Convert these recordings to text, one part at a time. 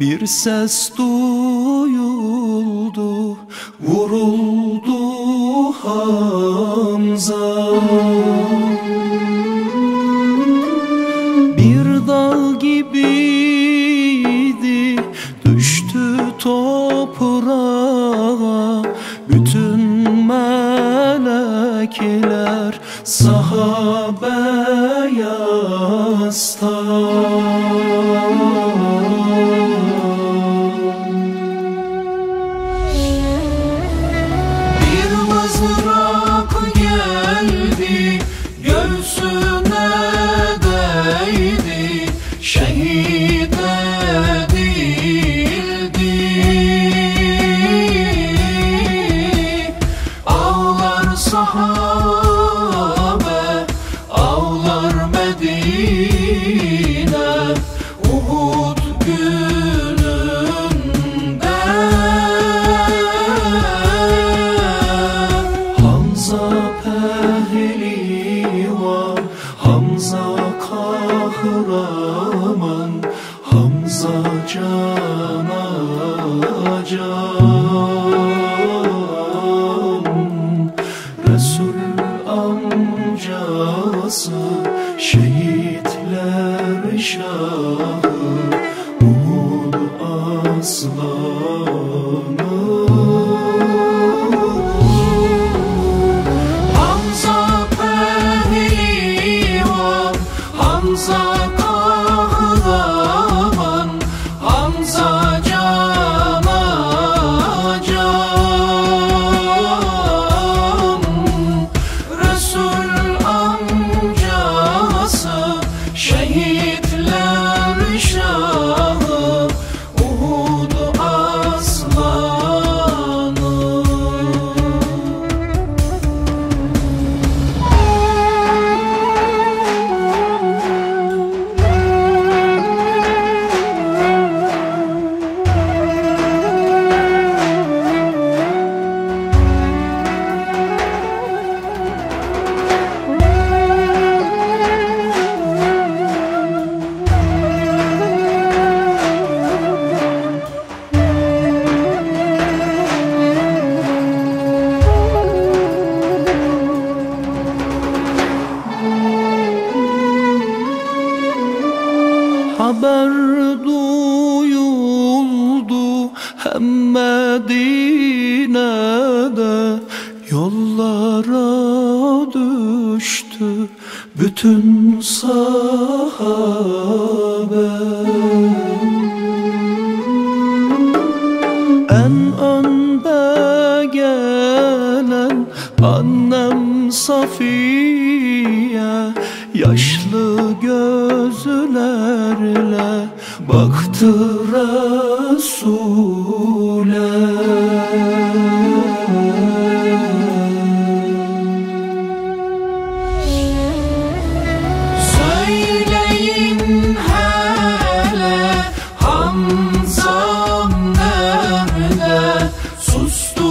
Bir ses duyuldu, vuruldu Hamza. Bir dağ gibiydi, düştü toprağa. Bütün melekler sahabeye yaslan. Bir mızrak geldi, göğsüne değdi, şehit edildi. Ağlar sahabe, ağlar Medine, Uhud gününde. Hamza pehlivan, Hamza kahraman, Hamza cana can. Resul amcası, şehitler şahı, Uhud aslanı. Hamza pehlivan, Hamza kahraman, Hamza cana can. Resul amcası, şehitler şahı, Uhud aslanı. Haber duyuldu hem Medine'de, yollara düştü bütün sahabe. En önde gelen annem Safiye, yaşlı gözlerle baktı Resul'e. Söyleyin hele, Hamzam nerede? Sustu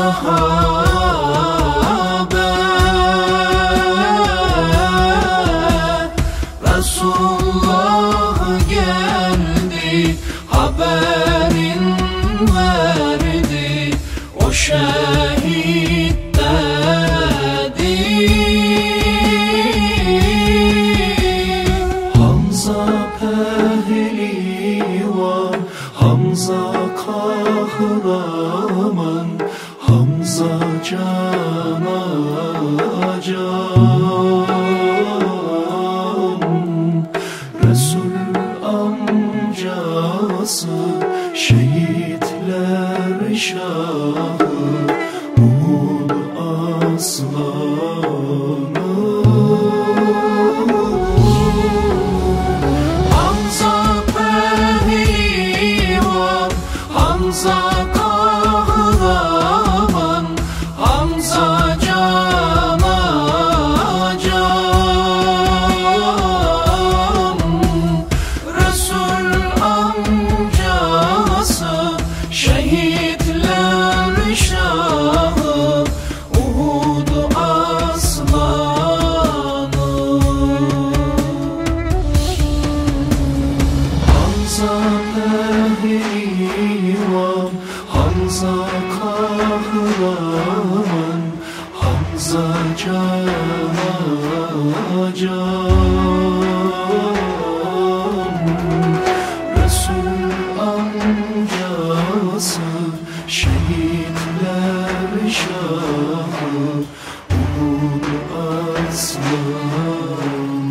sahabe. Resulullah geldi, haberin verdi, o şehit dedi. Hamza pehlivan, Hamza kahraman, Hamza cana can. Resul amcası, şehitler şahı, Uhud aslanı. Hamza pehlivan, Hamza kahraman, Hamza cana can. Resul amcası, şehitler şahı, Uhud aslanı. Hamza pehlivan, Hamza kahraman, Hamza cana can. Resul amcası, şehitler şahı, Uhud aslanı.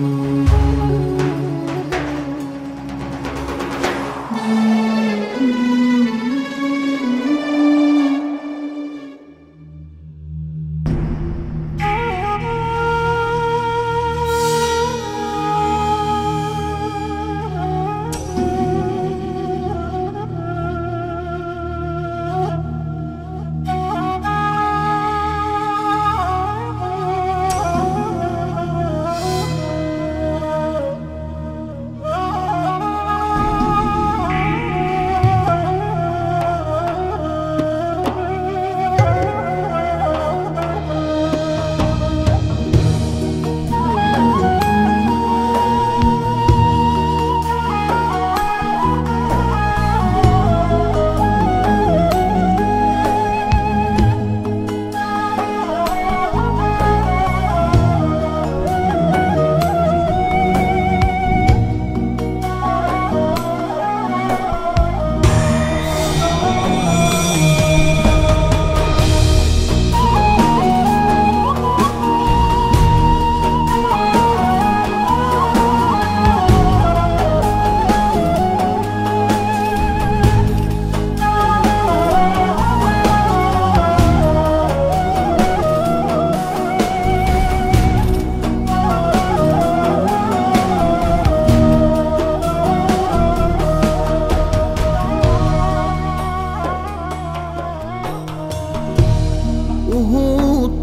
Uhud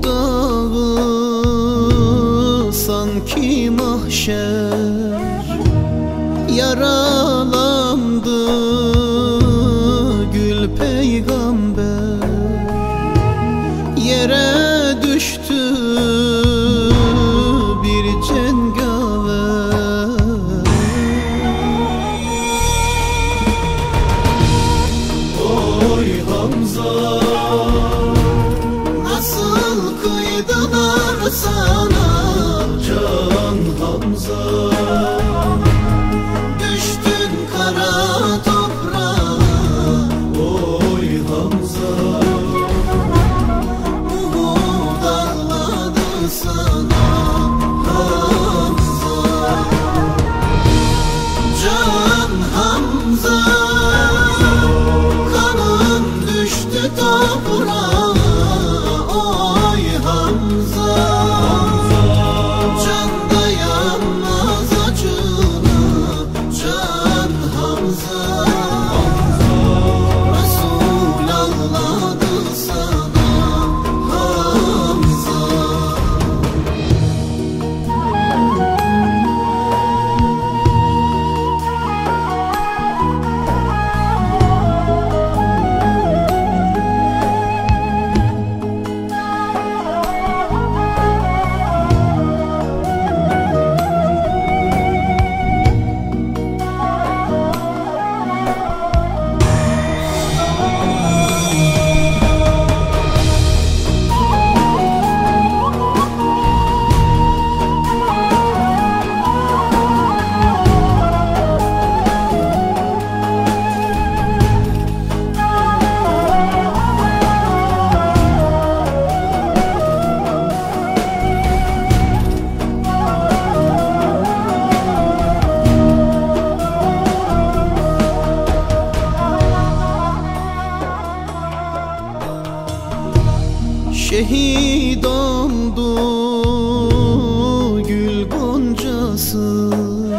dağı sanki mahşer, yaralandı gül peygamber, yere düştü bir cengaver. Oy Hamza, nasıl kıydılar sana can Hamza. Düştün kara toprağa, Oy Hamza, Uhud ağladı sana Hamza. Can Hamza, kanın düştü toprağa. Oy Hamza, can dayanmaz acına. Can Hamza, Resul ağladı sana Hamza. Şehit oldu gül goncası,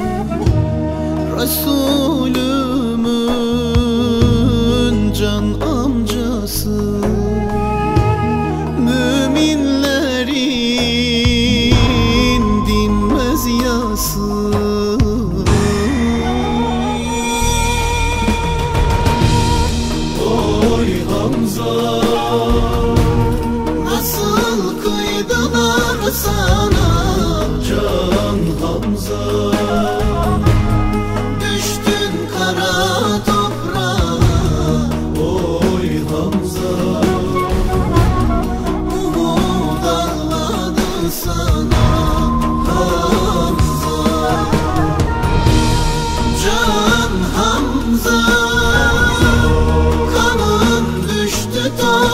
Resulümün can amcası. Müminlerin dinmez yası. Oy Hamza, nasıl kıydılar sana can Hamza. Düştün kara toprağa.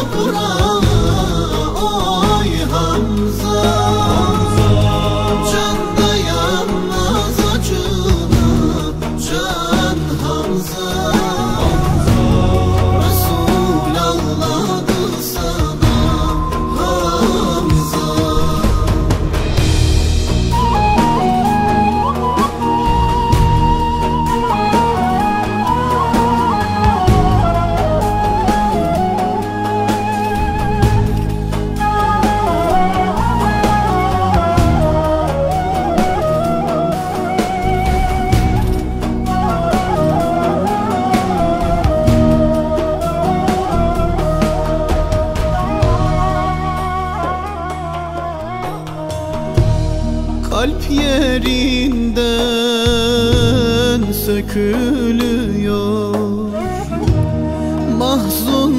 toprağa. Oy Hamza, can dayanmaz acına. Can Hamza, Resul ağladı sana Hamza. Kalp yerinden sökülüyor, mahzun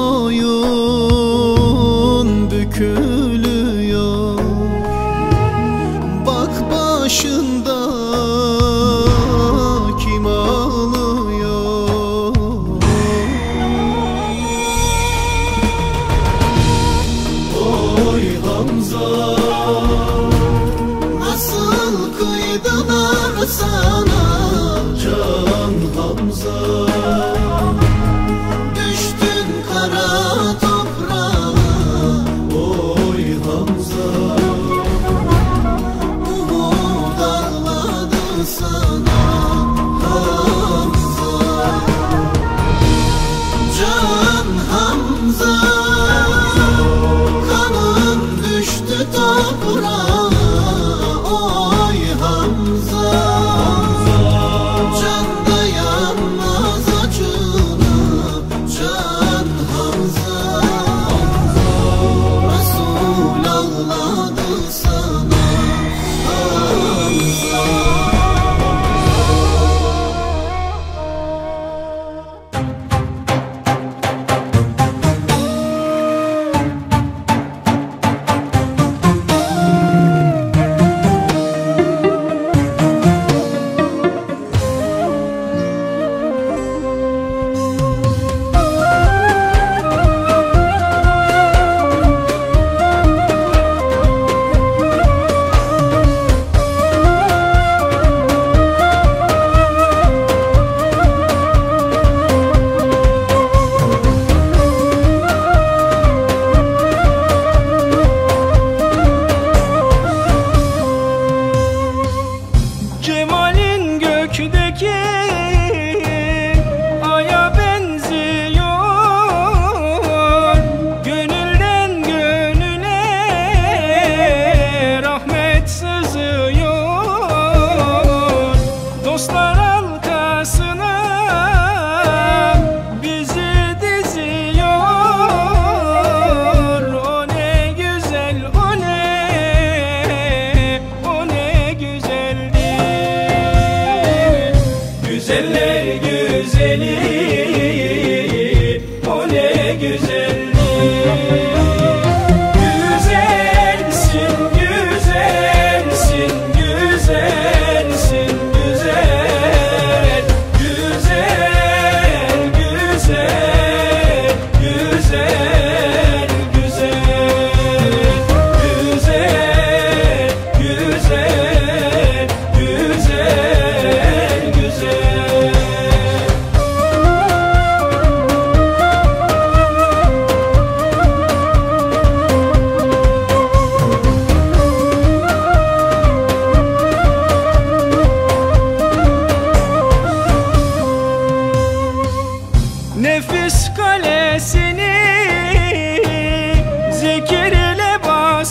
boyun bükülüyor. Bak başında kim ağlıyor. Oy Hamza, nasıl kıydılar sana Can Hamza, düştün kara toprağa. oy Hamza, Umut ağladı sana Hamza. Can Hamza, kanın düştü toprağa. Oy Hamza, can dayanmaz acına. Can Hamza, Resul ağladı sana Hamza. Cemalin gökteki aya benziyor. Gönülden gönüle rahmet sızıyor. Dostlar halkasına bizi diziyor. O ne güzel, o ne güzeldi. Güzeller güzeli, o ne güzeldi. Güzelsin, güzelsin, güzelsin, güzel. Güzel, güzel, güzel, güzel. Güzel, güzel, güzel, güzel. Nefis kalesini zikir ile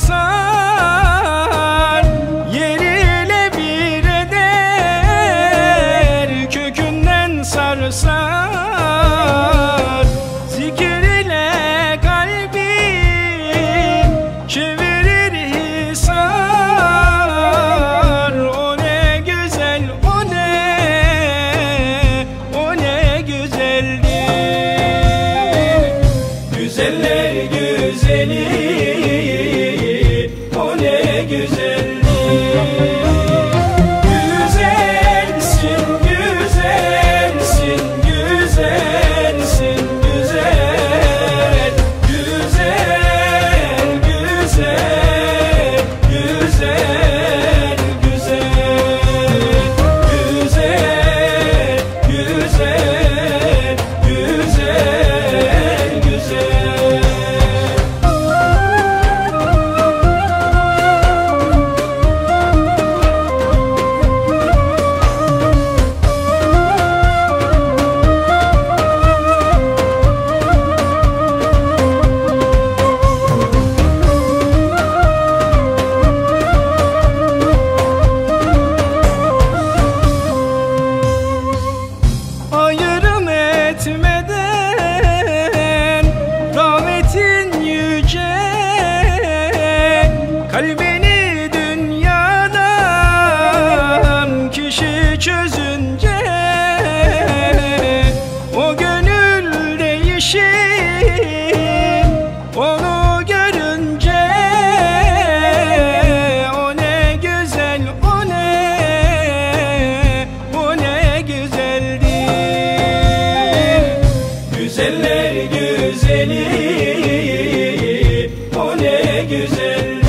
basar, yeriyle bir eder, kökünden sarsar. Zikir ile kalbi çevirir hisar. O ne güzel, o ne güzeldi. Güzeller güzeli, o ne güzeldi. Güzelsin, güzelsin, güzelsin, güzel. Onu görünce o ne güzel, o ne güzeldi. Güzeller güzeli, o ne güzeldi.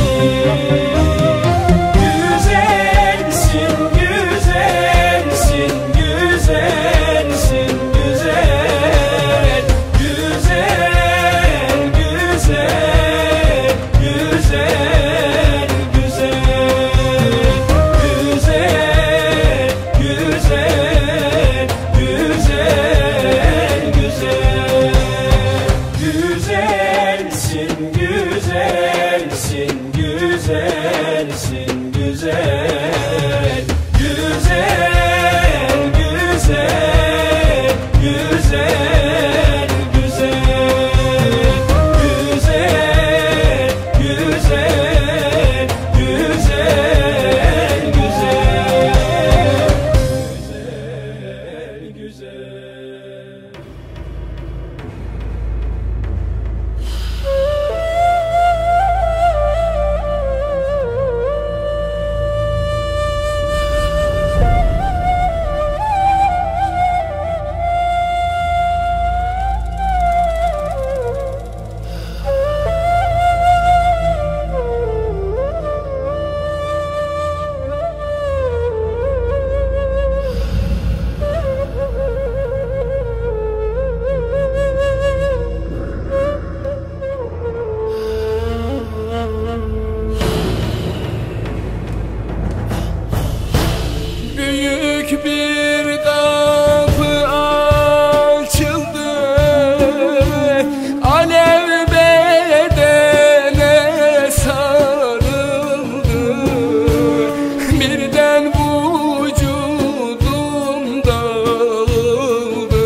Güzelsin, güzelsin, güzelsin, güzel. Güzel, güzel, güzel, güzel. Güzel, güzel, güzel, güzel. Güzelsin, güzelsin, güzelsin, güzel. Güzel, güzel, güzel, güzel. Güzel, güzel, güzel, güzel. Güzel, güzel. Büyük bir kapı açıldı, alev bedene sarıldı. Birden vücudum dağıldı,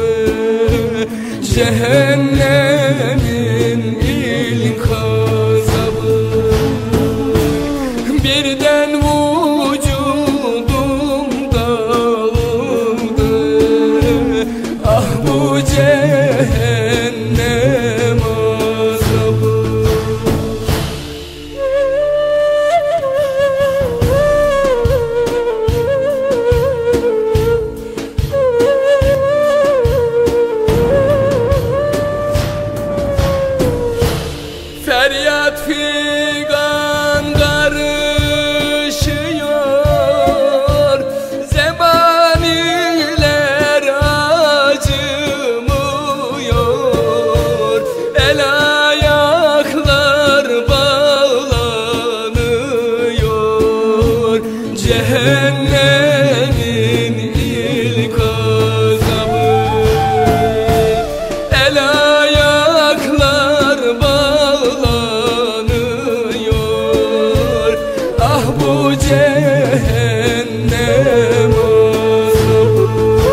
cehennemin ilk azabı. Birden vücudum dağıldı, ah bu cehennem azabı. Feryat figan karışıyor, zebaniler acımıyor. El ayaklar bağlanıyor, cehennemin ilk azabı. El ayaklar bağlanıyor, ah bu cehennem azabı.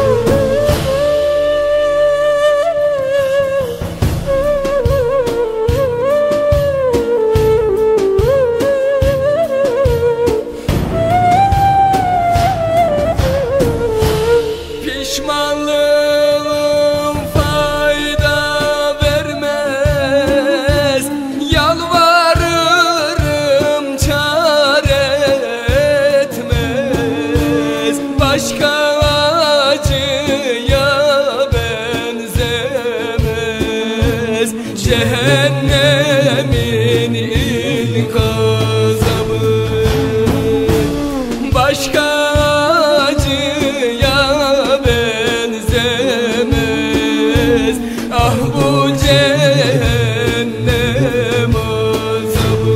Pişmanlığım fayda vermez, yalvarırım çare etmez. Başka acıya benzemez, cehennemin ilk azabı. Başka acıya benzemez, ah bu cehennem azabı.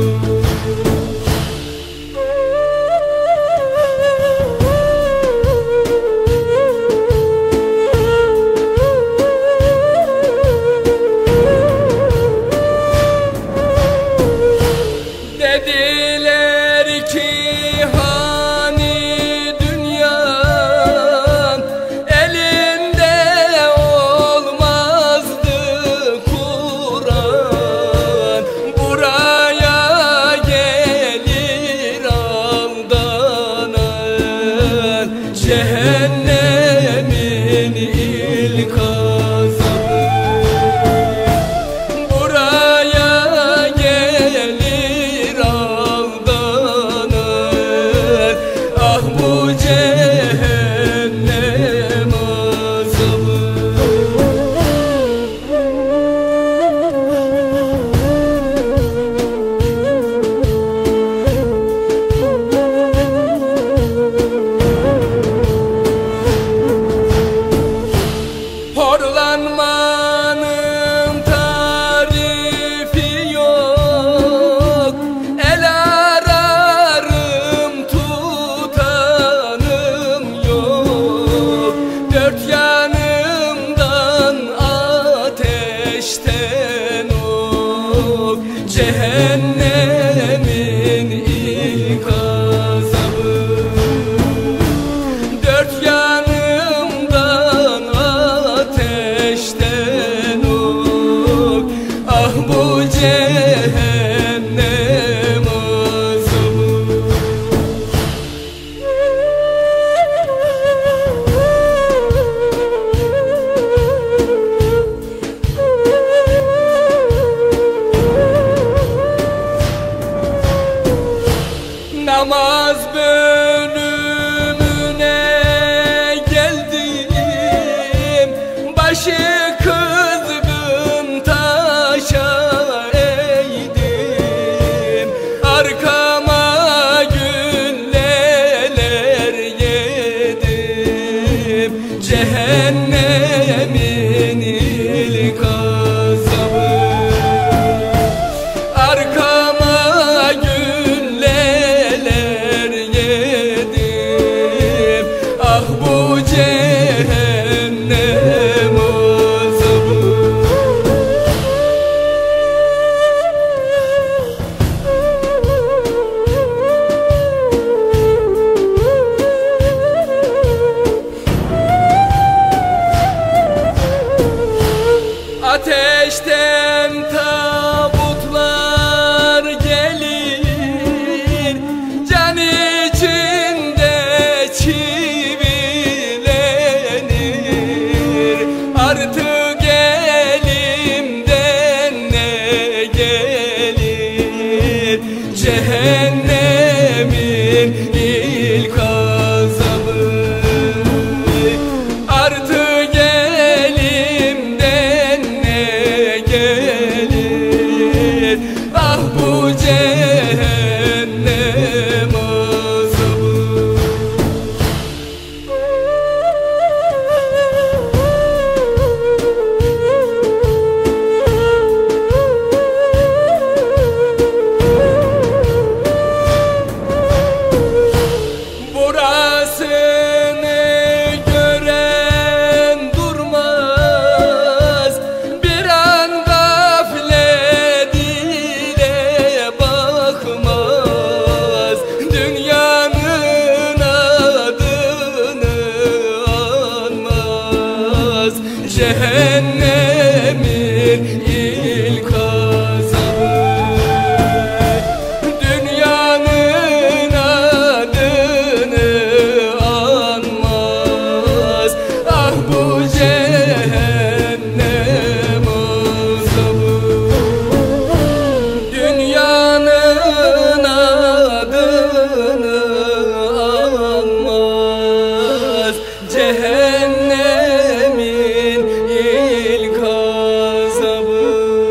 cehennemin ilk azabı. Dört yanımdan ateşten ok, ah bu cehennem azabı. Namaz bölümüne geldim, başı kızgın taşa eğdim. Arkama gülleler yedim, cehennemin ilk azabı. Arkama gülleler yedim, ah bu cehennem azabı. Ateşten tabutlar gelir, can içinde çivilenir. Artık elimden ne gelir, cehennemin ilk azabı. Artık elimden ne gelir, ah bu cehennem azabı. Burasını gören durmaz, bir an gaflet ile bakmaz. Dünyanın adını anmaz, cehennemin ilk azabı. Dünyanın adını anmaz, ah bu cehennem azabı. Dünyanın adını anmaz, cehennemin ilk azabı.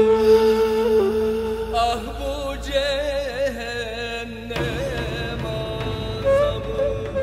Ah bu cehennem azabı.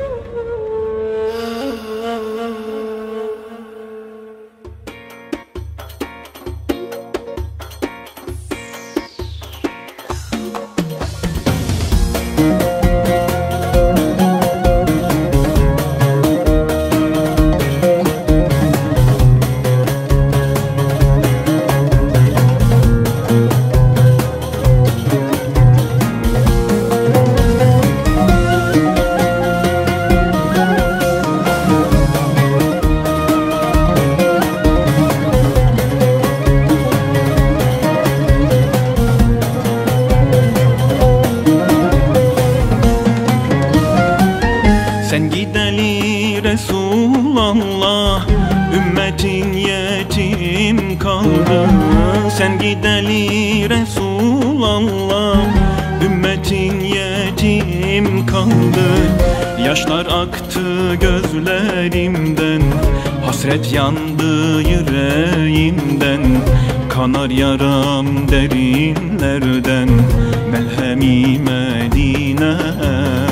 Sen gideli Resulallah, ümmetin yetim kaldı. Sen gideli Resulallah, ümmetin yetim kaldı. Yaşlar aktı gözlerimden, hasret yandı yüreğimden. Kanar yaram derinlerden, melhemi Medine'den.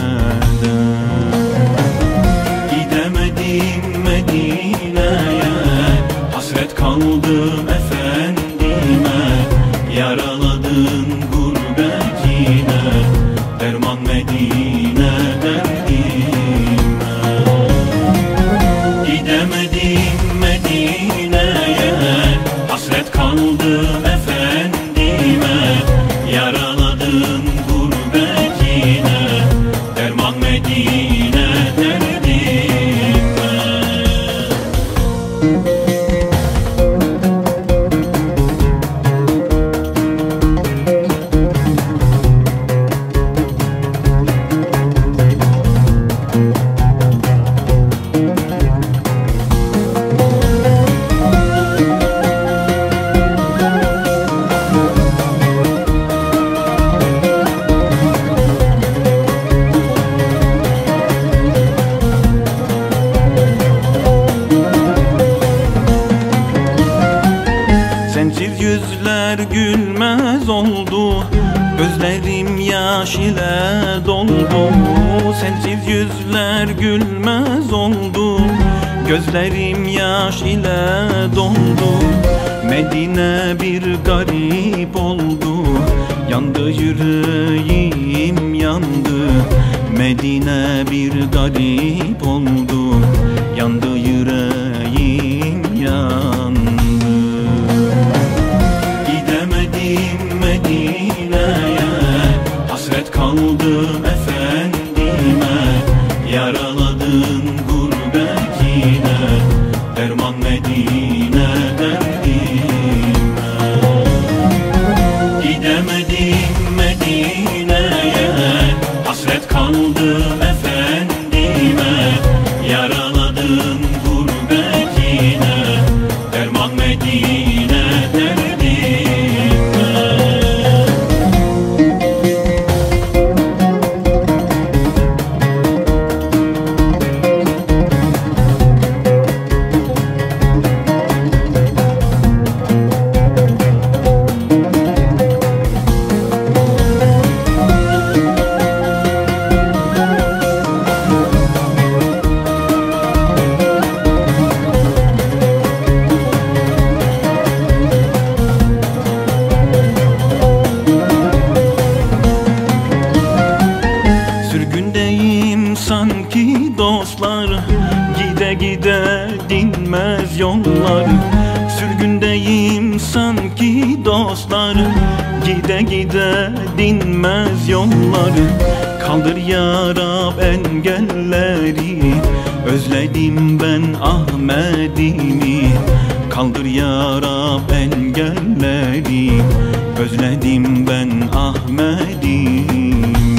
Gidemedim Medine'ye, hasret kaldım efendime. Yaraladın gurbetine, derman Medine'den dime. Gidemedim Medine'ye, hasret kaldım efendime. yüzler gülmez oldu, gözlerim yaş ile doldu. Sensiz yüzler gülmez oldu, gözlerim yaş ile doldu. Medine bir garip oldu, yandı yüreğim yandı. Medine bir garip oldu, yandı yüreğim yandı. Gidemedim Medine'ye, hasret kaldım efendime. Yaraladın gurbetine, derman Medine derdime. Gidemedim Medine'ye, hasret kaldım efendime. Yaraladın gurbetine, derman Medine derdime. Sürgündeyim sanki dostlar, gide gide dinmez yollar. Sürgündeyim sanki dostlar, gide gide dinmez yollar. Kaldır ya Rab engelleri, özledim ben Ahmet'imi. Kaldır ya Rab engelleri, özledim ben Ahmet'imi.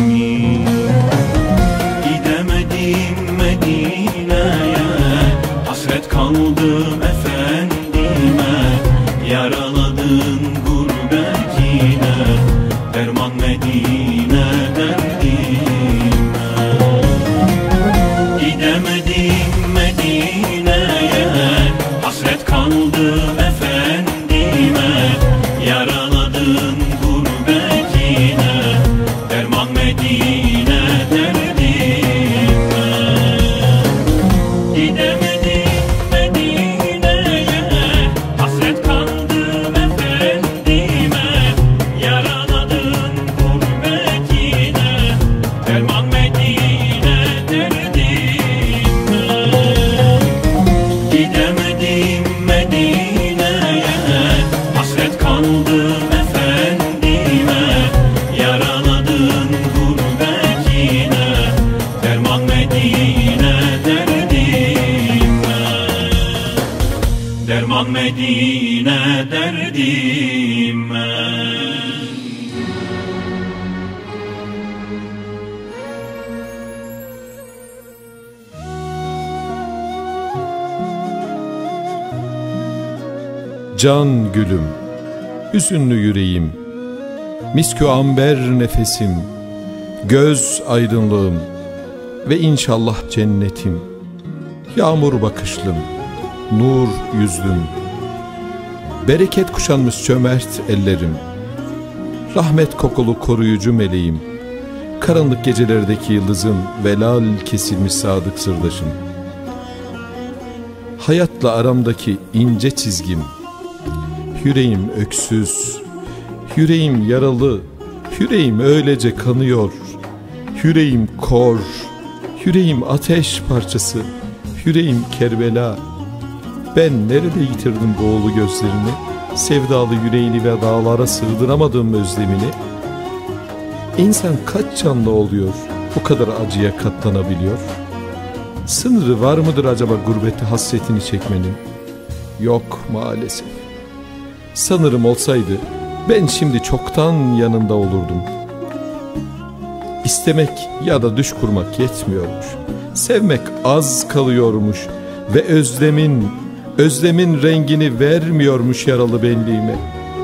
Gidemedim Medine'ye, hasret kaldım efendime. Yaraladın gurbetine, derman Medine derdime. Gidemedim Medine'ye, hasret kaldım efendime. Yaraladın gurbetine, derman Medine derdime. Gidemedim Medine'ye, hasret kaldım efendime. Yaraladın gurbetine, derman Medine derdime. Gidemedim Medine'ye, hasret kaldım efendime. Yaraladın gurbetine, derman Medine derdime. Derman Medine derdime. Can gülüm, hüzünlü yüreğim, miskü amber nefesim, göz aydınlığım ve inşallah cennetim. Yağmur bakışlım, nur yüzlüm, bereket kuşanmış cömert ellerim, rahmet kokulu koruyucu meleğim, karanlık gecelerdeki yıldızım ve lal kesilmiş sadık sırdaşım. Hayatla aramdaki ince çizgim, yüreğim öksüz, yüreğim yaralı, yüreğim öylece kanıyor. Yüreğim kor, yüreğim ateş parçası, yüreğim Kerbela. Ben nerede yitirdim bu oğlu gözlerini, sevdalı yüreğini ve dağlara sığdıramadığım özlemini? İnsan kaç canlı oluyor, bu kadar acıya katlanabiliyor? Sınırı var mıdır acaba gurbeti hasretini çekmenin? Yok maalesef. Sanırım olsaydı ben şimdi çoktan yanında olurdum. İstemek ya da düş kurmak yetmiyormuş. Sevmek az kalıyormuş ve özlemin rengini vermiyormuş yaralı benliğime.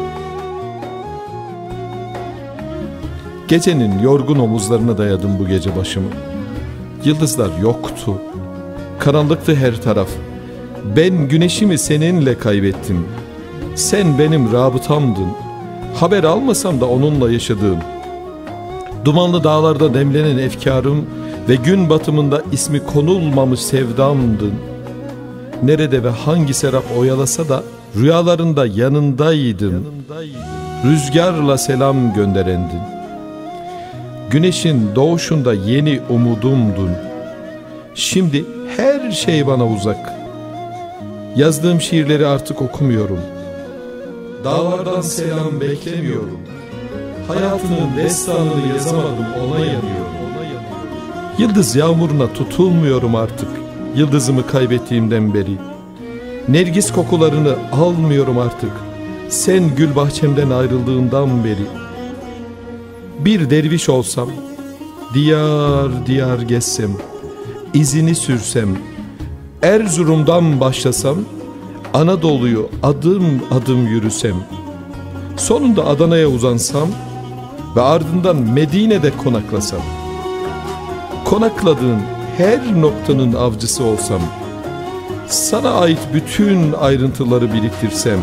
Gecenin yorgun omuzlarına dayadım bu gece başımı. Yıldızlar yoktu. Karanlıktı her taraf. Ben güneşimi seninle kaybettim. Sen benim rabıtamdın. Haber almasam da onunla yaşadığım. Dumanlı dağlarda demlenen efkarım ve gün batımında ismi konulmamış sevdamdın. Nerede ve hangi serap oyalasa da rüyalarında yanındaydın. Rüzgarla selam gönderendin. Güneşin doğuşunda yeni umudumdun. Şimdi her şey bana uzak. Yazdığım şiirleri artık okumuyorum. Dağlardan selam beklemiyorum. Hayatının destanını yazamadım, ona yanıyorum. Yıldız yağmuruna tutulmuyorum artık, yıldızımı kaybettiğimden beri. Nergis kokularını almıyorum artık, sen gül bahçemden ayrıldığından beri. Bir derviş olsam, diyar diyar gezsem, izini sürsem, Erzurum'dan başlasam, Anadolu'yu adım adım yürüsem, sonunda Adana'ya uzansam ve ardından Medine'de konaklasam, konakladığın her noktanın avcısı olsam, sana ait bütün ayrıntıları biriktirsem,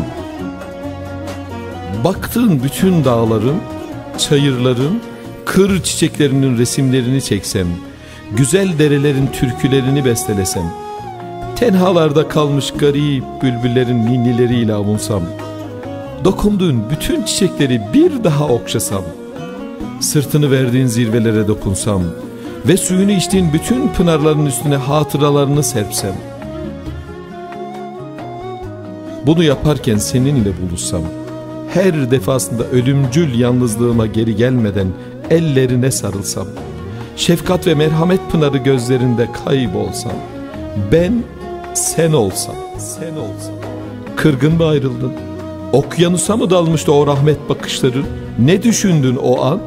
baktığın bütün dağların, çayırların, kır çiçeklerinin resimlerini çeksem, güzel derelerin türkülerini bestelesem, tenhalarda kalmış garip bülbüllerin ninnileriyle avunsam, dokunduğun bütün çiçekleri bir daha okşasam, sırtını verdiğin zirvelere dokunsam ve suyunu içtiğin bütün pınarların üstüne hatıralarını serpsem, bunu yaparken seninle buluşsam, her defasında ölümcül yalnızlığıma geri gelmeden ellerine sarılsam, şefkat ve merhamet pınarı gözlerinde kaybolsam, ben sen olsam, kırgın mı ayrıldın? Okyanusa mı dalmıştı o rahmet bakışların? Ne düşündün o an?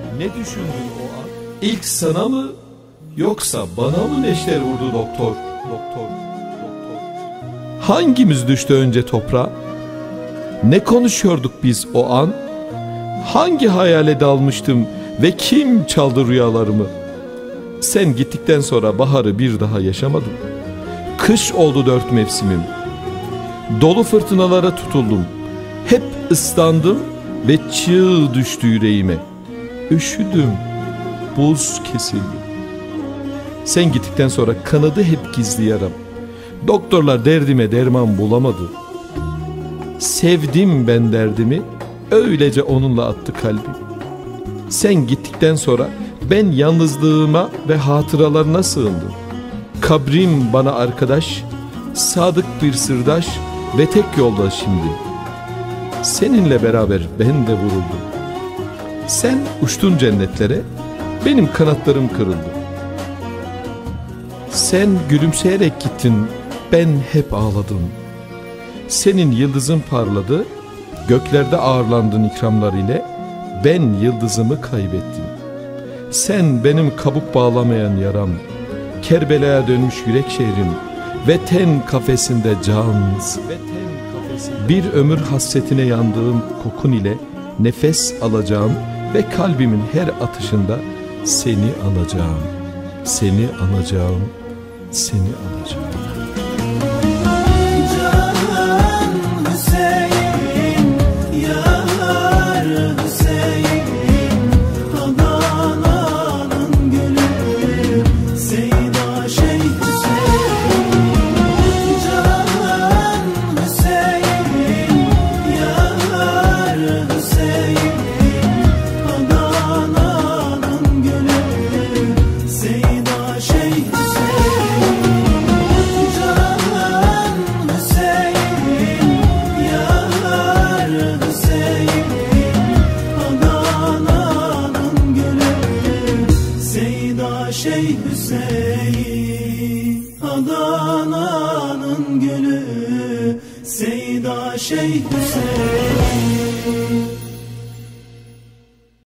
İlk sana mı yoksa bana mı neşter vurdu doktor? Hangimiz düştü önce toprağa? Ne konuşuyorduk biz o an? Hangi hayale dalmıştım ve kim çaldı rüyalarımı? Sen gittikten sonra baharı bir daha yaşamadım. Kış oldu 4 mevsimim. Dolu fırtınalara tutuldum. Hep ıslandım ve çığ düştü yüreğime. Üşüdüm, buz kesildi. Sen gittikten sonra kanadı hep gizli yaram. Doktorlar derdime derman bulamadı. Sevdim ben derdimi, öylece onunla attı kalbim. Sen gittikten sonra ben yalnızlığıma ve hatıralarına sığındım. Kabrim bana arkadaş, sadık bir sırdaş ve tek yoldaş şimdi. Seninle beraber ben de vuruldum. Sen uçtun cennetlere, benim kanatlarım kırıldı. Sen gülümseyerek gittin, ben hep ağladım. Senin yıldızın parladı, göklerde ağırlandın ikramlar ile, ben yıldızımı kaybettim. Sen benim kabuk bağlamayan yaram, Kerbela'ya dönmüş yürek şehrim ve ten kafesinde cansın. Bir ömür hasretine yandığım kokun ile nefes alacağım ve kalbimin her atışında seni anacağım, seni anacağım, seni anacağım. Adana'nın gülü Seyda Şeyh Hüseyin.